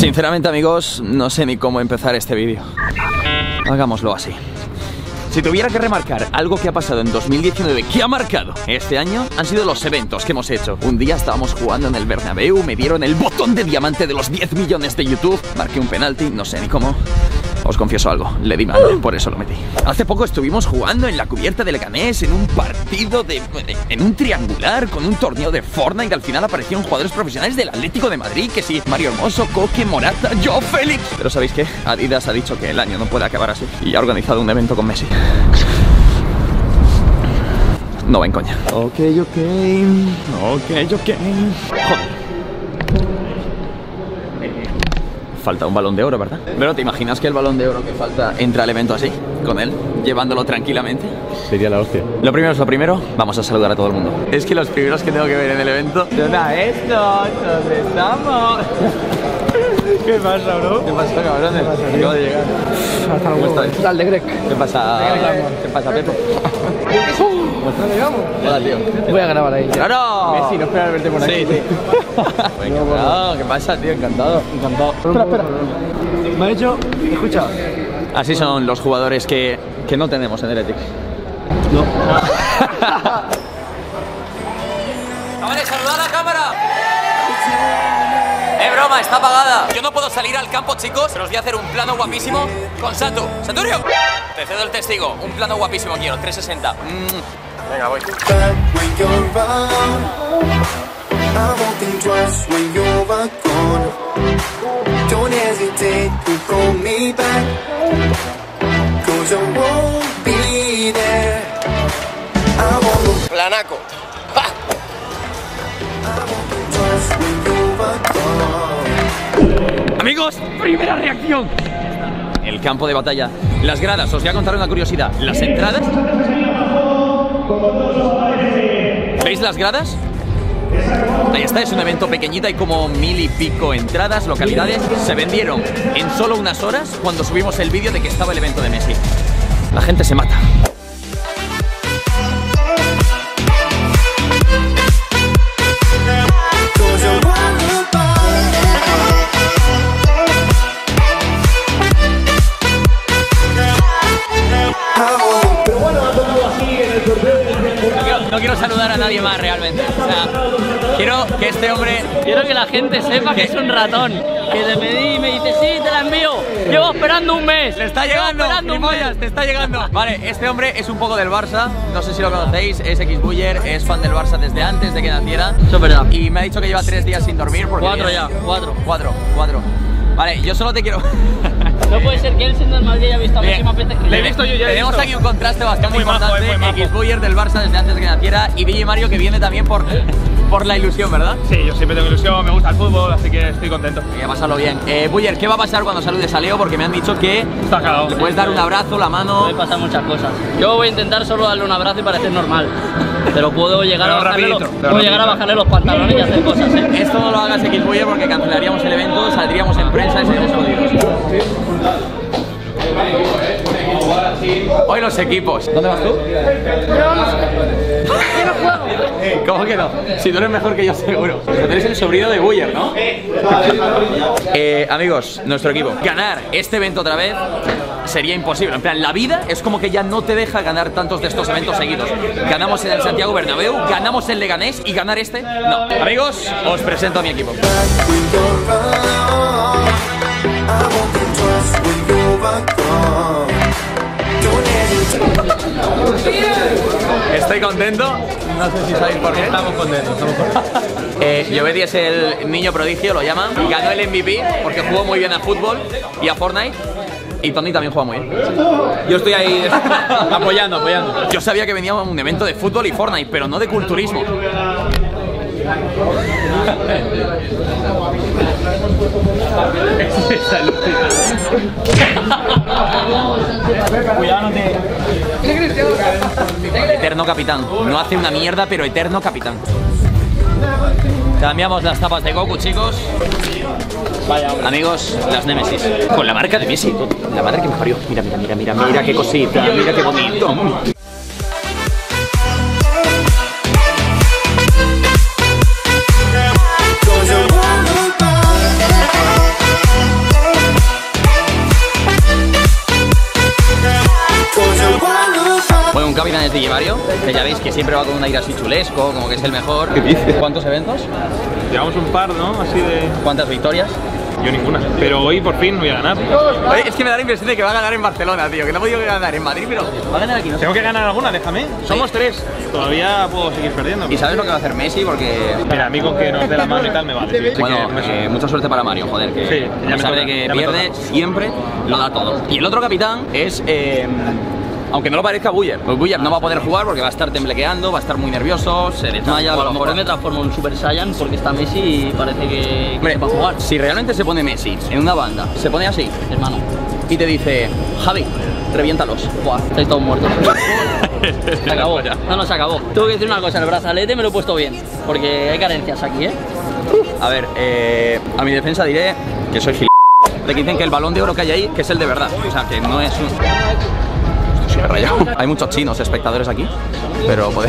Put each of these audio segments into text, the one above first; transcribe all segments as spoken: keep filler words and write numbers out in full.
Sinceramente, amigos, no sé ni cómo empezar este vídeo. Hagámoslo así. Si tuviera que remarcar algo que ha pasado en dos mil diecinueve que ha marcado este año, han sido los eventos que hemos hecho. Un día estábamos jugando en el Bernabéu, me dieron el botón de diamante de los diez millones de YouTube, marqué un penalti, no sé ni cómo. Os confieso algo, le di mal, por eso lo metí. Hace poco estuvimos jugando en la cubierta de Leganés en un partido de... en un triangular con un torneo de Fortnite. Al final aparecieron jugadores profesionales del Atlético de Madrid, que sí, Mario Hermoso, Coque, Morata, yo, Félix. Pero ¿sabéis qué? Adidas ha dicho que el año no puede acabar así y ha organizado un evento con Messi. No va en coña. Ok, ok, ok, ok. Joder. Falta un balón de oro, ¿verdad? Pero ¿te imaginas que el balón de oro que falta entra al evento así, con él, llevándolo tranquilamente? Sería la hostia. Lo primero es lo primero, vamos a saludar a todo el mundo. Es que los primeros que tengo que ver en el evento son a estos, ¿dónde estamos? ¿Qué pasa, bro? ¿Qué pasa, cabrones? Acabo de llegar. Hasta luego. ¿Cómo estáis? Dale, Greg. ¿Qué pasa? ¿Qué pasa, Pepo? ¿Dónde llegamos? Hola, tío. Voy a grabar ahí. ¡Claro! Messi, no espera verte por aquí. Sí, sí. Venga, no, ¿qué pasa, tío? Encantado. Encantado. Espera, espera. Me ha dicho... Escucha. Así son los jugadores que, que no tenemos en Heretics. No. ¡Chavales, saludad a la cámara! ¡Eh, broma! Está apagada. Yo no puedo salir al campo, chicos, pero os voy a hacer un plano guapísimo con Santu. ¡Santurio! Te cedo el testigo. Un plano guapísimo quiero, trescientos sesenta. Mm. Venga, voy. Planaco. ¡Ja! Amigos, primera reacción. El campo de batalla. Las gradas, os voy a contar una curiosidad. Las entradas... ¿Veis las gradas? Ahí está, es un evento pequeñito, hay como mil y pico entradas, localidades. Se vendieron en solo unas horas cuando subimos el vídeo de que estaba el evento de Messi. La gente se mata. No quiero saludar a nadie más realmente. O sea, quiero que este hombre... Quiero que la gente sepa que es un ratón. Que te pedí y me dice, sí, te la envío. Llevo esperando un mes. ¡Le está llegando! Un mes. ¡Te está llegando! Vale, este hombre es un poco del Barça. No sé si lo conocéis. Es X-Buller. Es fan del Barça desde antes de que naciera. Eso es verdad. Y me ha dicho que lleva tres días sin dormir. Porque cuatro ya. Cuatro. Cuatro. Cuatro. Vale, yo solo te quiero... No puede ser que él siendo el Madrid haya visto a Messi más veces que Le he visto yo, ya Tenemos aquí un contraste bastante importante. X-Buller del Barça desde antes de que naciera y D J Mario, que viene también por, por la ilusión, ¿verdad? Sí, yo siempre tengo ilusión, me gusta el fútbol, así que estoy contento. Hay que pasarlo bien. Eh, Buller, ¿qué va a pasar cuando saludes a Leo? Porque me han dicho que Está cagado. le puedes dar un abrazo, la mano... Puede pasar muchas cosas. Yo voy a intentar solo darle un abrazo y parecer normal. Pero puedo llegar, pero a, bajarle rapidito, los, pero puedo rapidito. llegar a bajarle los pantalones y hacer cosas, ¿eh? Esto no lo hagas, X-Buller, porque cancelaríamos el evento, saldríamos en prensa y seríamos jodidos. Hoy los equipos. ¿Dónde vas tú? ¿Cómo que no? Si tú eres mejor que yo, seguro. Pero tú eres el sobrino de Buller, ¿no? Eh, amigos, nuestro equipo. Ganar este evento otra vez sería imposible. En plan, la vida es como que ya no te deja ganar tantos de estos eventos seguidos. Ganamos en el Santiago Bernabéu, ganamos en Leganés y ganar este, no. Amigos, os presento a mi equipo. Estoy contento, no sé si sabéis por qué. Estamos contentos, estamos contentos. Eh, Jovedi es el niño prodigio, lo llaman. Ganó el M V P porque jugó muy bien a fútbol y a Fortnite. Y Tony también juega muy bien. Yo estoy ahí apoyando, apoyando. Yo sabía que venía un evento de fútbol y Fortnite, pero no de culturismo. Cuidado, no te... Eterno capitán. No hace una mierda, pero eterno capitán. Cambiamos las tapas de Goku, chicos. Vaya, hombre. Amigos, las Nemesis. Con la marca de Messi. La madre que me parió. Mira, mira, mira, mira, mira qué cosita. Mira qué bonito. que siempre va con un aire así chulesco, como que es el mejor. ¿Qué dices? ¿Cuántos eventos? Llevamos un par, ¿no? Así de... ¿Cuántas victorias? Yo ninguna. Pero hoy por fin voy a ganar. Oye, es que me da la impresión de que va a ganar en Barcelona, tío. Que no he podido ganar en Madrid, pero va a ganar aquí, ¿no? Tengo que ganar alguna, déjame. Somos tres. Todavía puedo seguir perdiendo. ¿Y sabes lo que va a hacer Messi? Porque... Mira, a mí con que nos dé la mano y tal me vale. Tío. Así Bueno, que, eh, mucha suerte para Mario, joder, que Sí, ya a me pesar de toca, que ya me pierde, toca. siempre lo da todo. Y el otro capitán es... Eh, aunque no lo parezca, Buller. Pues Buller no va a poder jugar porque va a estar temblequeando, va a estar muy nervioso, se desmaya, A a lo mejor me transformo en Super Saiyan porque está Messi y parece que, Hombre, que va a jugar. si realmente se pone Messi en una banda, se pone así Hermano, y te dice, Javi, reviéntalos. buah, estáis todos muertos. Se acabó. No, no, se acabó. Tengo que decir una cosa, el brazalete me lo he puesto bien, porque hay carencias aquí, ¿eh? A ver, eh, a mi defensa diré que soy gil... De que dicen que el balón de oro que hay ahí, que es el de verdad. O sea, que no es un... Estoy súper rayado. Hay muchos chinos espectadores aquí, pero poder...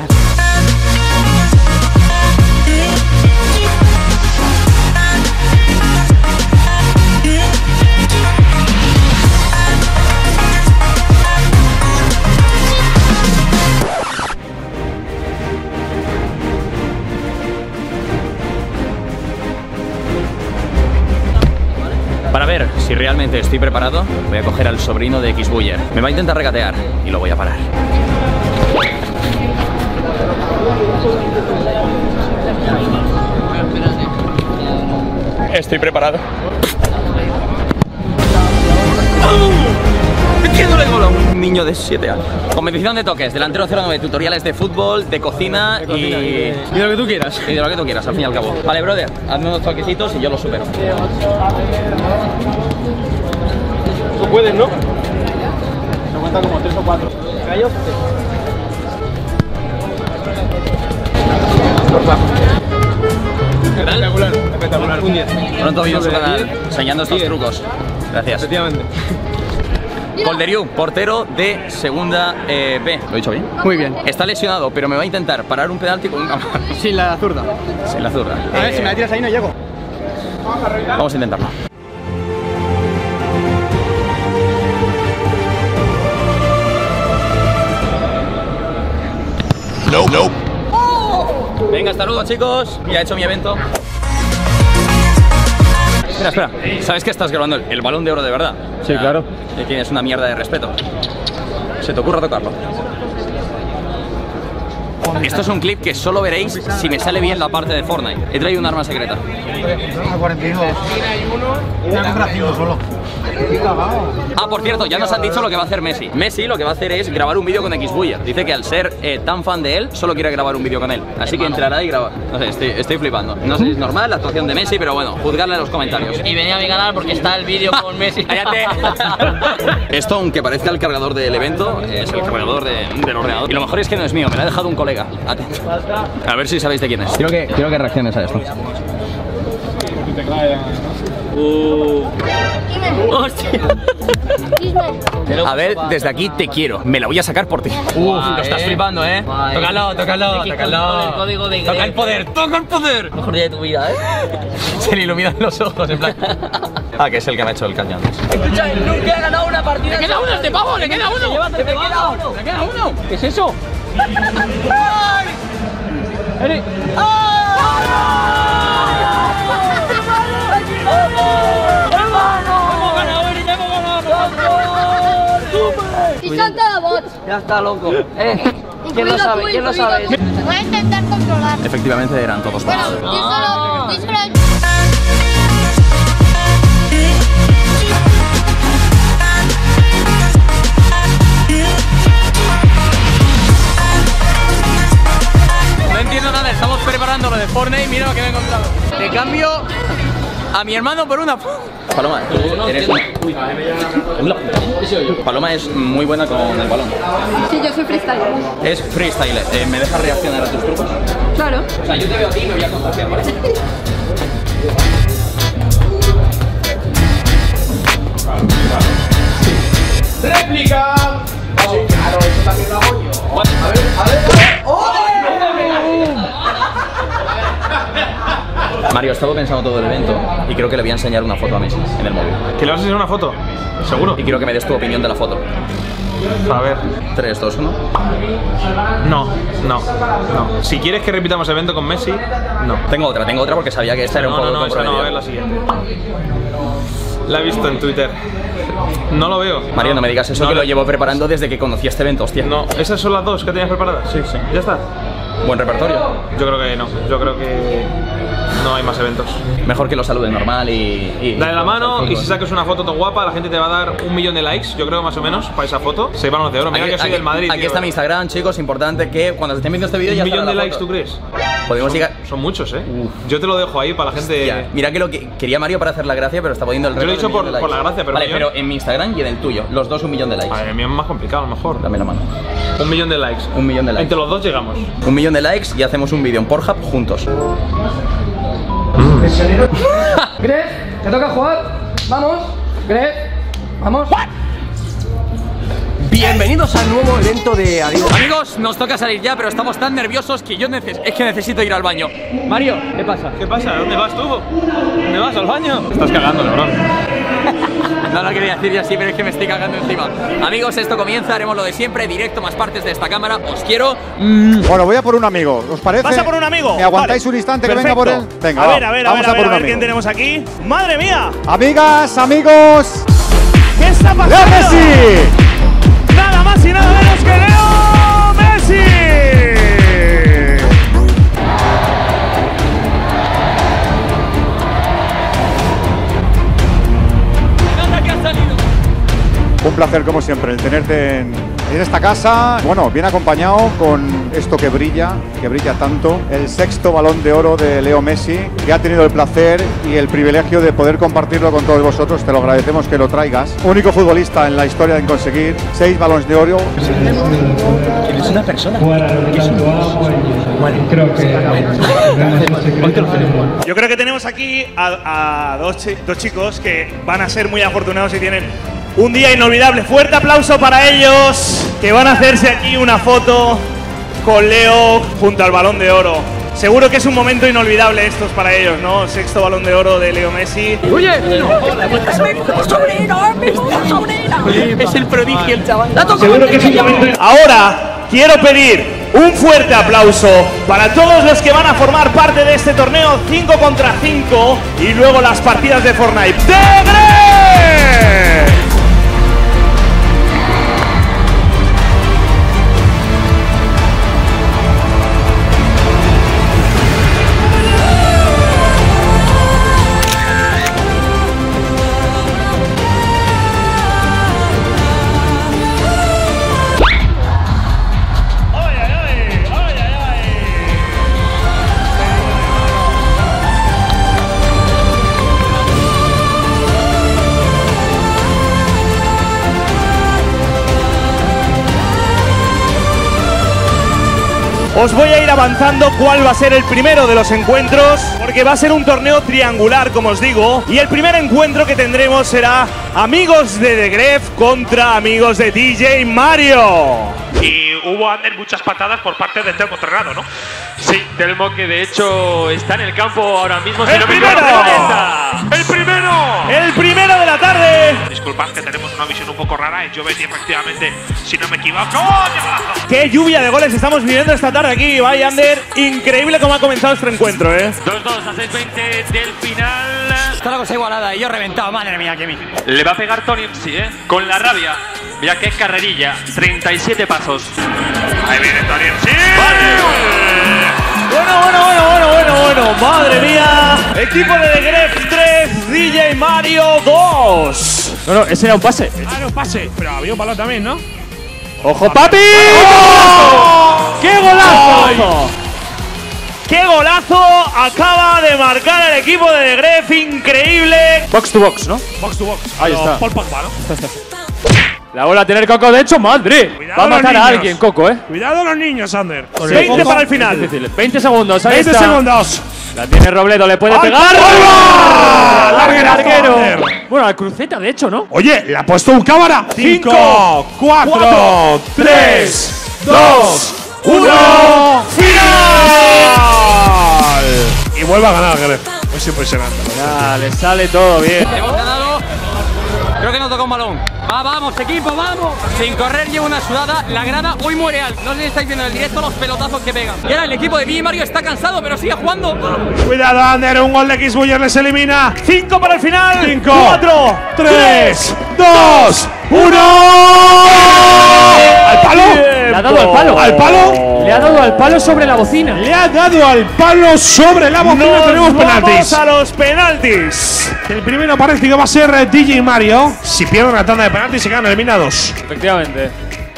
Para ver si realmente estoy preparado, voy a coger al sobrino de X-Buller. Me va a intentar regatear y lo voy a parar. Estoy preparado. Metiéndole gol a un niño de siete años. Competición de toques, delantero cero nueve, tutoriales de fútbol, de cocina y... Y lo que tú quieras. Y de lo que tú quieras, al fin y al cabo. Vale, brother, hazme unos toquecitos y yo lo supero. Tú puedes, ¿no? Se cuenta como tres o cuatro. ¿Callos? Espectacular, espectacular. Un diez. Pronto vino su canal enseñando estos trucos. Gracias. Efectivamente. Golderiu, portero de segunda eh, B. ¿Lo he dicho bien? Muy bien. Está lesionado, pero me va a intentar parar un penalti con una mano. Sin la zurda. Sin la zurda. A ver, Eh, si me la tiras ahí no llego. Vamos a intentarlo. No, no. Venga, hasta luego, chicos. Ya he hecho mi evento. Espera, espera. ¿Sabes que estás grabando el, el balón de oro de verdad? Sí, claro. Y tienes una mierda de respeto. ¿Se te ocurre tocarlo? Esto es un clip que solo veréis si me sale bien la parte de Fortnite. He traído un arma secreta. A cuarenta y dos. Una comparación solo. Ah, por cierto, ya nos han dicho lo que va a hacer Messi. Messi lo que va a hacer es grabar un vídeo con X-Buller. Dice que al ser eh, tan fan de él, solo quiere grabar un vídeo con él. Así que entrará y grabar. No sé, estoy, estoy flipando. No sé si es normal la actuación de Messi, pero bueno, juzgarle en los comentarios. Y venía a mi canal porque está el vídeo con Messi. ¡Cállate! Esto, aunque parezca el cargador del evento, es el cargador de, del ordenador. Y lo mejor es que no es mío, me lo ha dejado un colega. Atento. A ver si sabéis de quién es. Quiero que, quiero que reacciones a esto. Uh. Hostia. A ver, desde aquí te quiero. Me la voy a sacar por ti. Uf, lo estás flipando, ¿eh? Guay. Tócalo, tócalo, X tócalo. con el código de Toca el Greg. poder, toca el poder. Mejor día de tu vida, ¿eh? Se le iluminan los ojos, en plan. Ah, que es el que me ha hecho el cañón. Escucha, el Luke ha ganado una partida. ¡Le queda uno este pavo! ¡Le queda uno! ¡Le queda uno! ¡Le queda uno! ¿Qué es eso? ¡Eri! Y son todos bots. Ya está, loco. Eh, ¿quién lo Incluido sabe? tú, ¿Quién lo incluido sabe? tú. Voy a intentar controlar. Efectivamente eran todos Bueno, malos. di solo, di solo. No entiendo nada, estamos preparando lo de Fortnite y mira lo que me he encontrado. Te cambio a mi hermano por una... Paloma, tú eres una... Paloma es muy buena con el balón. Sí, yo soy freestyler. Es freestyler. Eh, ¿Me dejas reaccionar a tus trucos? Claro. O sea, yo te veo a ti y me voy a contagiar, ¿vale? ¡Réplica! Sí, claro, eso también lo hago yo. A ver, a ver, a ver. ¡Oh! Mario, he estado pensando todo el evento y creo que le voy a enseñar una foto a Messi en el móvil. ¿Que le vas a enseñar una foto? ¿Seguro? Y quiero que me des tu opinión de la foto. A ver. tres, dos, uno. No, no, no. Si quieres que repitamos evento con Messi, no. Tengo otra, tengo otra porque sabía que esta era un No, poco no, no, esa no, a ver la siguiente. La he visto en Twitter. No lo veo. Mario, no me digas eso, No, que no. lo llevo preparando desde que conocí este evento, hostia. No, ¿esas son las dos que tenías preparadas? Sí, sí. ¿Ya está? Buen repertorio. Yo creo que no. Yo creo que no hay más eventos. Mejor que lo salude normal y... y Dale la mano y si sacas una foto tan guapa, la gente te va a dar un millón de likes, yo creo más o menos, para esa foto. seis balones de oro. Mira Aquí, que soy aquí- del Madrid. aquí tío. está mi Instagram, chicos, importante que cuando se estén viendo este vídeo ya ¿Un millón estará de la likes foto. tú crees? Podemos llegar... Son muchos, eh. Yo te lo dejo ahí para la gente. Hostia, mira que lo que quería Mario para hacer la gracia, pero está poniendo el Yo reto lo he del dicho millón por- de likes. por la gracia, pero Vale, yo- pero en mi Instagram y en el tuyo, los dos un millón de likes. A ver, mi es más complicado, a lo mejor. Dame la mano. Un millón de likes. Un millón de likes. Entre los dos llegamos. Un millón de likes y hacemos un vídeo en Pornhub juntos. Gref, te toca jugar. Vamos, Gref, vamos. Bienvenidos al nuevo evento de Adiós. Amigos, nos toca salir ya, pero estamos tan nerviosos que yo neces es que necesito ir al baño. Mario, ¿qué pasa? ¿Qué pasa? ¿Dónde vas tú? ¿Dónde vas? ¿Al baño? Estás cagando, cabrón. No lo quería decir yo así, pero es que me estoy cagando encima. Amigos, esto comienza, haremos lo de siempre, directo más partes de esta cámara. Os quiero. Mm. Bueno, voy a por un amigo, ¿os parece? ¿Vas a por un amigo? ¿Me aguantáis Vale. un instante Perfecto. que venga por él? Venga, a va, ver, a ver, a vamos ver, a a ver, por a un ver quién amigo. tenemos aquí. ¡Madre mía! Amigas, amigos, ¿Qué está pasando? ¡Leo Messi! Nada más y nada menos que Leo Messi. Un placer como siempre el tenerte en, en esta casa, bueno, bien acompañado con esto que brilla, que brilla tanto, el sexto Balón de Oro de Leo Messi, que ha tenido el placer y el privilegio de poder compartirlo con todos vosotros, te lo agradecemos que lo traigas. Único futbolista en la historia en conseguir seis Balones de Oro. Es una persona. Yo creo que tenemos aquí a, a dos, chi- dos chicos que van a ser muy afortunados y tienen un día inolvidable. Fuerte aplauso para ellos, que van a hacerse aquí una foto con Leo junto al Balón de Oro. Seguro que es un momento inolvidable estos para ellos, ¿no? Sexto Balón de Oro de Leo Messi. Es el prodigio, el chaval. Seguro que es un momento. Ahora quiero pedir un fuerte aplauso para todos los que van a formar parte de este torneo cinco contra cinco y luego las partidas de Fortnite. ¡De Gref! ¡Ay, ay, ay! ¡Ay, ay, ay! Os voy a ir avanzando cuál va a ser el primero de los encuentros, porque va a ser un torneo triangular, como os digo, y el primer encuentro que tendremos será amigos de The Gref contra amigos de D J Mario. Y hubo, Ander, muchas patadas por parte de Telmo Torrado, ¿no? Sí, Telmo, que de hecho está en el campo ahora mismo. Si ¡El no me primero! equivoco, ¡El primero! El primero de la tarde. Disculpad que tenemos una visión un poco rara. Es Jovetti, efectivamente, si no me equivoco. ¡Oh, qué golazo! Qué lluvia de goles estamos viviendo esta tarde aquí, vaya Ander. Increíble cómo ha comenzado este encuentro, ¿eh? dos dos a seis veinte del final. Está la cosa igualada y yo reventado, madre mía, que mi. Le va a pegar Tony M C, ¿eh? Con la rabia. Mira qué carrerilla. treinta y siete pasos. Ahí viene Tony. ¡Sí! Bueno, bueno, bueno, bueno, bueno, bueno, madre mía. Equipo de The Gref tres, D J Mario dos. No, no, ese era un pase. Ah, era un pase. Pero había un balón también, ¿no? ¡Ojo, papi! ¡Oh! ¡Qué golazo! ¡Qué golazo acaba de marcar el equipo de The Gref! ¡Increíble! Box to box, ¿no? Box to box. Ahí está. Paul Pogba, ¿no? La bola a tener Coco, de hecho, madre. Cuidado Va a los matar a niños. alguien, Coco, ¿eh? Cuidado los niños, Ander. veinte para el final. Difícil. veinte segundos, ahí veinte está. segundos. La tiene Robledo, le puede ¡Al pegar. ¡Larga! ¡Larga el ¡Larguero! arquero! Bueno, a cruceta, de hecho, ¿no? Oye, le ha puesto un cámara. Cinco, cuatro, tres, dos, uno. ¡Final! Y vuelve a ganar, Gref. Es impresionante. Ya, le sale todo bien. Hemos ganado. Creo que nos toca un balón. Va, vamos, equipo, vamos. Sin correr llevo una sudada. La grada hoy muere alto. No sé si estáis viendo en el directo los pelotazos que pegan. Y ahora el equipo de Billy Mario está cansado, pero sigue jugando. Cuidado, Ander. Un gol de Xbuller les elimina. Cinco para el final. Cinco. Cuatro. Tres. Dos. Uno. ¡Al palo! Le ha dado al palo. ¿Al palo? Le ha dado al palo sobre la bocina. Le ha dado al palo sobre la bocina. Nos Tenemos penaltis. vamos a los penaltis. El primero parece que va a ser D J Mario. Si pierden la tanda de penaltis se quedan eliminados. Efectivamente.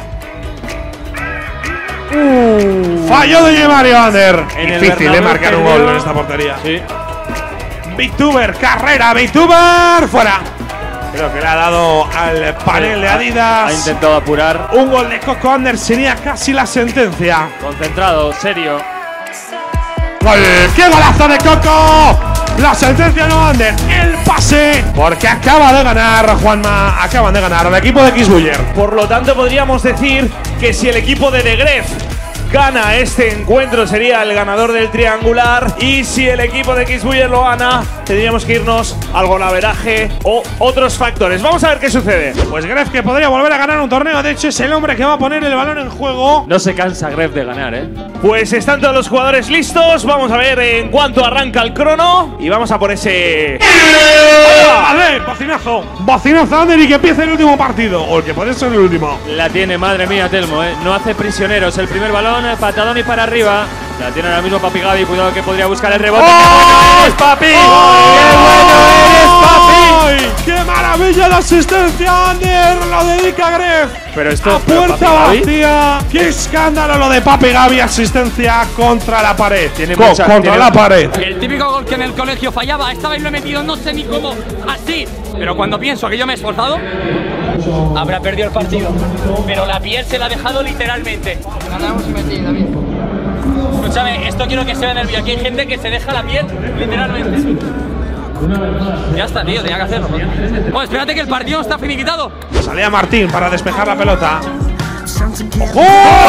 Uh, Falló D J Mario, Ander. En Difícil de marcar un gol en esta portería. Sí. VTuber, carrera, VTuber, fuera. Creo que le ha dado al panel de Adidas. Ha intentado apurar. Un gol de Coco Ander sería casi la sentencia. Concentrado, serio. ¡Gol! ¡Qué golazo de Coco! La sentencia no, Ander. El pase. Porque acaba de ganar, Juanma. Acaban de ganar el equipo de Xbuller. Por lo tanto, podríamos decir que si el equipo de De Gref gana este encuentro, sería el ganador del triangular. Y si el equipo de Xbuller lo gana, tendríamos que irnos al golaveraje o otros factores. Vamos a ver qué sucede. Pues Gref, que podría volver a ganar un torneo. De hecho, es el hombre que va a poner el balón en juego. No se cansa Gref de ganar, ¿eh? Pues están todos los jugadores listos. Vamos a ver en cuánto arranca el crono. Y vamos a por ese… ¡Vale! ¡Bocinazo! ¡Bocinazo, Ander! Y que empiece el último partido. O el que puede ser el último. La tiene, madre mía, Telmo, ¿eh? No hace prisioneros el primer balón. Patadón y para arriba. La tiene ahora mismo Papi Gaby. Cuidado que podría buscar el rebote. ¡Oh! ¡Qué bueno eres, Papi! ¡Oh! ¡Qué bueno eres, Papi! ¡Qué maravilla la asistencia, Ander! Lo dedica Gref. Pero esto a puerta vacía. ¡Qué escándalo lo de Papi Gaby! Asistencia contra la pared. Tiene Co mucha, contra tiene la pared. El típico gol que en el colegio fallaba. Esta vez lo he metido, no sé ni cómo. Así. Pero cuando pienso que yo me he esforzado, habrá perdido el partido. Pero la piel se la ha dejado literalmente. Ganamos y metí, David. Escúchame, esto quiero que se vea en el vídeo. Aquí hay gente que se deja la piel, literalmente. Ya está, tío, tenía que hacerlo. Bueno, espérate que el partido no está finiquitado. Salía Martín para despejar la pelota. ¡Ojo!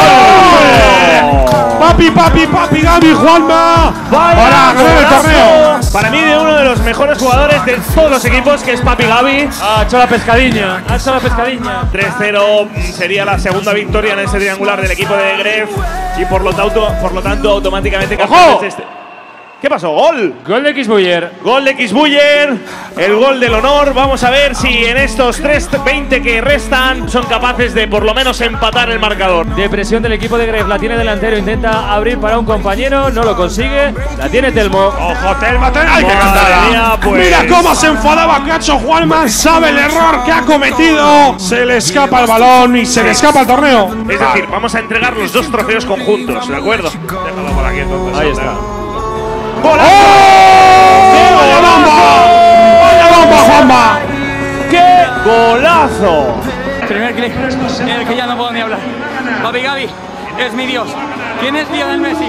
¡Papi, papi, papi, Gaby, Juanma! Para ganar el torneo. Para mí, de uno de los mejores jugadores de todos los equipos, que es Papi Gaby. Ha hecho la pescadiña. Ha hecho la pescadiña. tres cero sería la segunda victoria en ese triangular del equipo de Gref. Y por lo tanto, por lo tanto automáticamente campeones de este. ¿Qué pasó? ¡Gol! Gol de Xbuller. Gol de Xbuller, el gol del honor. Vamos a ver si en estos tres veinte que restan son capaces de por lo menos empatar el marcador. De presión del equipo de Gref. La tiene delantero. Intenta abrir para un compañero. No lo consigue. La tiene Telmo. ¡Ojo, Telmo! Telmo. ¡Ay, qué cantada! Mía, pues. Mira cómo se enfadaba Cacho Juanma. Sabe el error que ha cometido. Se le escapa el balón y se le escapa el torneo. Es decir, vamos a entregar los dos trofeos conjuntos, ¿de acuerdo? Déjalo por aquí entonces. Ahí está. ¡Golazo! ¡Oh! ¡Vaya bomba! ¡Vaya bomba, Juanma! ¡Qué golazo! Primer clic en el que ya no puedo ni hablar. Papi Gaby es mi Dios. ¿Quién es Lionel Messi?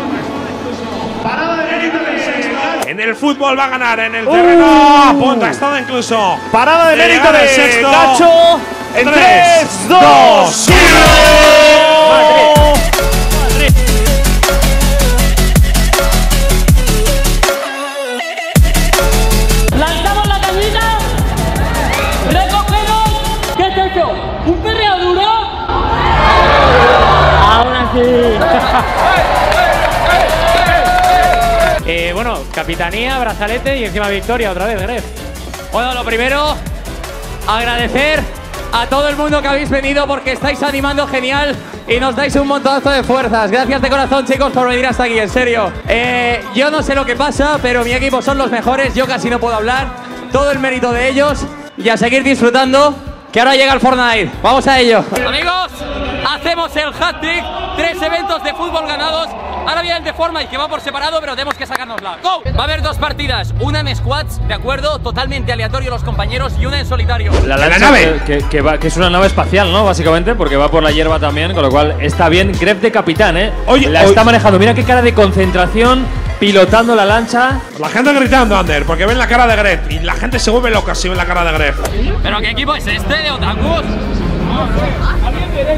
En el fútbol va a ganar, en el terreno. A punto ha estado incluso. Parada de mérito de sexto. Cacho. En tres, dos, uno. Lanzamos la tablita. Recogemos. ¿Qué es eso? ¿Un perreo duro? Aún así. Eh, bueno, capitanía, brazalete y encima victoria otra vez, Gref. Bueno, lo primero, agradecer a todo el mundo que habéis venido porque estáis animando genial y nos dais un montonazo de fuerzas. Gracias de corazón, chicos, por venir hasta aquí, en serio. Eh, yo no sé lo que pasa, pero mi equipo son los mejores, yo casi no puedo hablar. Todo el mérito de ellos y a seguir disfrutando, que ahora llega el Fortnite. Vamos a ello. Amigos, hacemos el hat-trick, tres eventos de fútbol ganados. Ahora viene el de Fortnite, que va por separado, pero tenemos que sacárnosla. ¡Go! Va a haber dos partidas, una en squads, de acuerdo, totalmente aleatorio los compañeros, y una en solitario. La, la nave. Que, que, que, va, que es una nave espacial, ¿no? Básicamente, porque va por la hierba también, con lo cual está bien. Gref de capitán, ¿eh? Oye, la oye. está manejando. Mira qué cara de concentración, pilotando la lancha. La gente gritando, Ander, porque ven la cara de Gref. Y la gente se vuelve loca si ven la cara de Gref. ¿Pero qué equipo es este de otakus?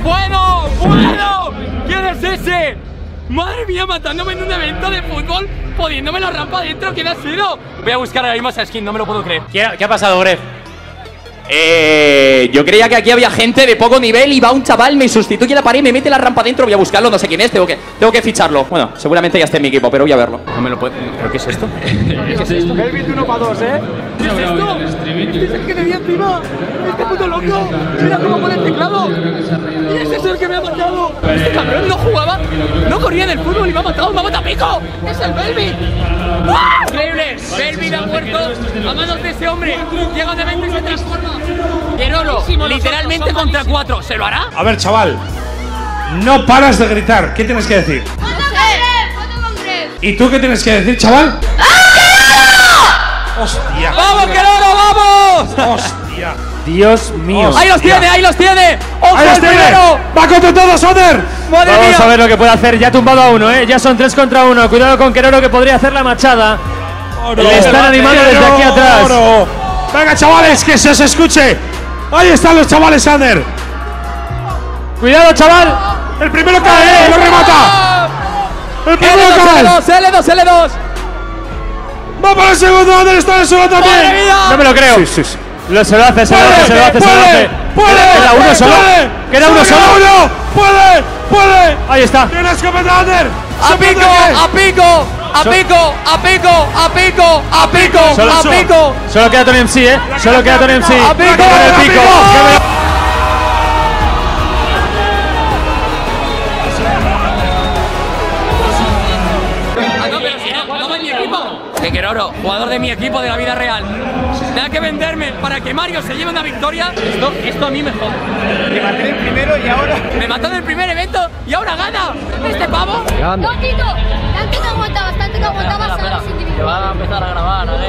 ¡Bueno! ¡Bueno! ¿Quién es ese? ¡Madre mía, matándome en un evento de fútbol! poniéndome la rampa adentro. ¿Quién ha sido? Voy a buscar ahora mismo esa skin, no me lo puedo creer. ¿Qué ha, qué ha pasado, Gref? Eh, yo creía que aquí había gente de poco nivel y va un chaval, me sustituye la pared y me mete la rampa adentro. Voy a buscarlo, no sé quién es, tengo que, tengo que ficharlo. Bueno, seguramente ya esté en mi equipo, pero voy a verlo. No me lo puedo... ¿Pero qué es esto? ¿Qué es esto? Velvet uno para dos, ¿eh? ¿Qué es esto? Este es el que tenía encima. Este puto loco. Mira cómo pone el teclado. Y ese es el que me ha matado. Este cabrón no jugaba, no corría en el fútbol y me ha matado. ¡Me ha matado a pico! ¡Es el Velvet! ¡Ah! Increíble. Velvet ha muerto a manos de ese hombre. Llega un evento y se transforma. Queroro, literalmente contra cuatro. ¿Se lo hará? A ver, chaval. No paras de gritar. ¿Qué tienes que decir? ¡Foto con Gref! ¡Foto con Gref! ¿Y tú qué tienes que decir, chaval? ¡Hostia! ¡Vamos, Queroro, vamos! ¡Hostia! Dios mío. ¡Ahí los tiene, ahí los tiene! ¡Ojo ¡Ahí los al tiene! primero! ¡Va contra todos, Oder! ¡Madre Vamos mía! a ver lo que puede hacer. Ya ha tumbado a uno, ¿eh? Ya son tres contra uno. Cuidado con Queroro, que podría hacer la machada. Oro, Le están animando desde aquí atrás. Oro. Venga, chavales, que se os escuche. Ahí están los chavales, Ander. Cuidado, chaval. El primero cae, lo remata. El primero cae. L dos, L dos, L dos. Va para el segundo, Ander está en el suelo también. ¡Madre mía! No me lo creo. Sí, sí, sí. Lo, se lo hace, se lo Puede, hace, se lo hace, se lo puede, hace. puede, Queda uno puede, solo. puede. Queda uno Solo solo. uno. Puede, puede. Ahí está. Tiene escopeta, Ander. ¡A pico! ¡A pico! ¡A pico! ¡A pico! ¡A pico! ¡A pico! Solo- ¡A pico! Solo queda Tony M C, ¿eh? Solo queda Tony M C. ¡A pico! Con el ¡A pico. pico! Que me lo- Ah, no, pero si no, jugaba en mi equipo. Que Queroro, jugador de mi equipo de la vida real. Tenga que venderme para que Mario se lleve una victoria. Esto, esto a mí me jode. Te maté el primero y ahora. Me mató en el primer evento y ahora gana. ¿Este pavo? No, Tito, tanto que aguantabas, tanto que aguantabas a los individuos. Va a empezar a grabar, a ver.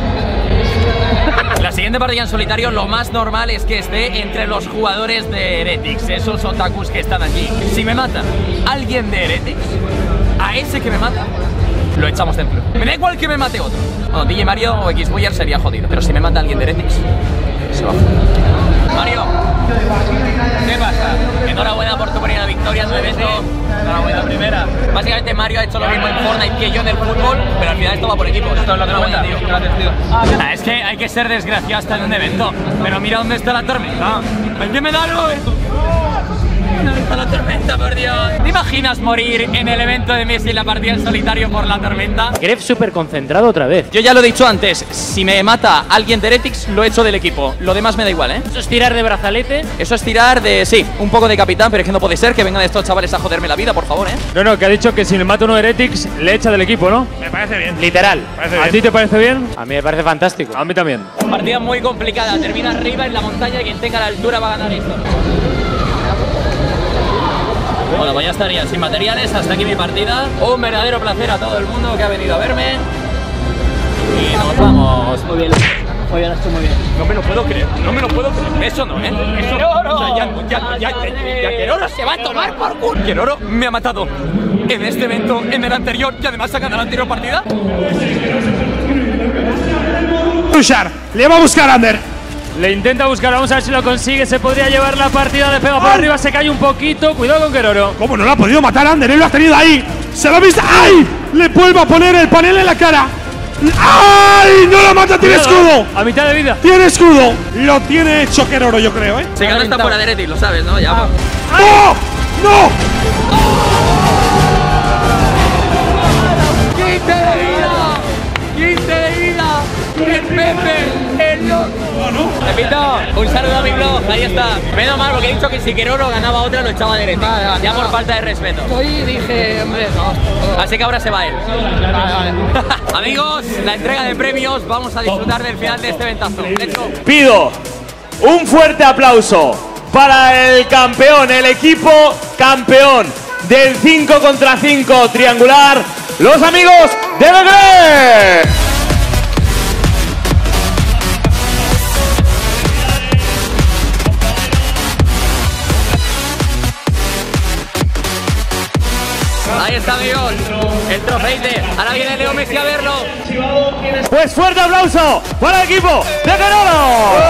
La siguiente partida en solitario, lo más normal es que esté entre los jugadores de Heretics, esos otakus que están aquí. Si me mata alguien de Heretics, a ese que me mata, lo echamos dentro. Me da igual que me mate otro. Bueno, D J Mario o X-Boyer sería jodido, pero si me mata alguien de Heretics, se va a joder. Mario, ¿qué pasa? Enhorabuena por tu primera victoria en tu evento. Enhorabuena primera. Básicamente Mario ha hecho lo mismo en Fortnite que yo en el fútbol, pero al final esto va por equipos. Esto es lo que me cuenta, tío. Gracias, tío. Ah, es que hay que ser desgraciado hasta en un evento. Pero mira dónde está la tormenta. ¿En qué me da algo? ¿Dónde está la tormenta, por Dios? ¿Te imaginas morir en el evento de Messi en la partida en solitario por la tormenta? Gref súper concentrado otra vez. Yo ya lo he dicho antes, si me mata alguien de Heretics, lo echo del equipo. Lo demás me da igual, ¿eh? Eso es tirar de brazalete. Eso es tirar de, sí, un poco de capitán, pero es que no puede ser que vengan estos chavales a joderme la vida, por favor, ¿eh? No, no, que ha dicho que si le mata uno de Heretics, le echa del equipo, ¿no? Me parece bien. Literal. Parece ¿A bien. ti te parece bien? A mí me parece fantástico. A mí también. Partida muy complicada, termina arriba en la montaña y quien tenga la altura va a ganar esto. Bueno, pues ya estaría, sin materiales, hasta aquí mi partida. Un verdadero placer a todo el mundo que ha venido a verme. Y nos vamos. Muy bien. Muy bien, esto muy bien. No me lo puedo creer, no me lo puedo creer. Eso no, ¿eh? Eso Queroro. O sea, ya, ya, ya, ya, ya Queroro se va a tomar por culo. Queroro me ha matado en este evento, en el anterior, y además ha ganado la anterior partida. Luchar. Le va a buscar, Ander. Le intenta buscar, vamos a ver si lo consigue. Se podría llevar la partida de pega por arriba, se cae un poquito. Cuidado con Queroro. ¿Cómo no lo ha podido matar, Ander? Él lo ha tenido ahí. Se lo ha visto. ¡Ay! Le vuelvo a poner el panel en la cara. ¡Ay! ¡No lo mata! ¡Tiene Cuidado, escudo! a mitad de vida. ¡Tiene escudo! Lo tiene hecho Queroro, yo creo, ¿eh? Se gana está fuera de Heretics, lo sabes, ¿no? Ya, pues. ¡No! ¡No! ¡quince de vida! ¡quince de vida! ¡El Pepe! ¡El loco! Repito, un saludo a mi blog, ahí está. Menos mal porque he dicho que si Queroro ganaba otra lo echaba de Heretics. Vale, vale, ya no. por falta de respeto. Hoy dije, hombre, no. Así que ahora se va él. Vale, vale. Amigos, la entrega de premios, vamos a disfrutar del final de este ventazo. Let's go. Pido un fuerte aplauso para el campeón, el equipo campeón del cinco contra cinco triangular, los amigos de The Gref. Ahí está, amigos, el trofeite. Ahora viene Leo Messi a verlo. Pues fuerte aplauso para el equipo de Queroro.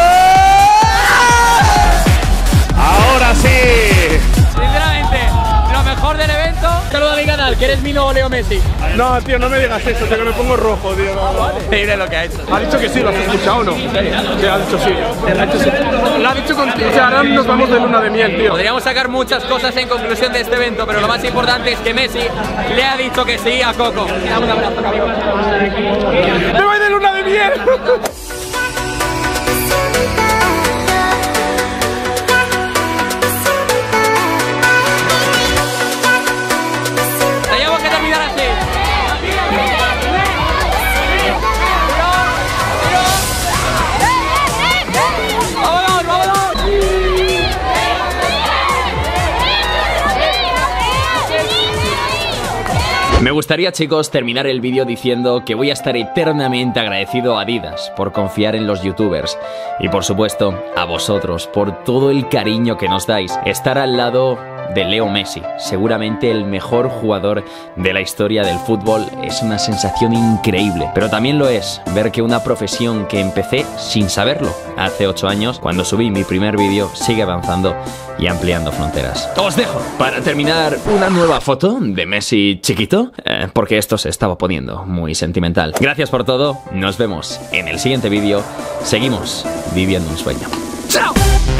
Ahora sí. Sinceramente, lo mejor del evento. Saludos a mi canal. tal? ¿Que eres mi nuevo Leo Messi? No, tío, no me digas eso, tío, que me pongo rojo, tío. No, no. Increíble lo que ha hecho. Ha dicho que sí, ¿lo has escuchado o no? Sí, ha dicho sí. Ha dicho sí. Lo ha dicho con... O sea, ahora nos vamos de luna de miel, tío. Podríamos sacar muchas cosas en conclusión de este evento, pero lo más importante es que Messi le ha dicho que sí a Coco. Dame un abrazo, cabrón. ¡Me voy de luna de miel! Teníamos que terminar así. ¡Vámonos, vámonos! Me gustaría, chicos, terminar el vídeo diciendo que voy a estar eternamente agradecido a Adidas por confiar en los youtubers y, por supuesto, a vosotros por todo el cariño que nos dais. Estar al lado de Leo Messi, seguramente el mejor jugador de la historia del fútbol, es una sensación increíble. Pero también lo es ver que una profesión que empecé sin saberlo hace ocho años, cuando subí mi primer vídeo, sigue avanzando y ampliando fronteras. Os dejo para terminar una nueva foto de Messi chiquito, eh, porque esto se estaba poniendo muy sentimental. Gracias por todo, nos vemos en el siguiente vídeo. Seguimos viviendo un sueño. ¡Chao!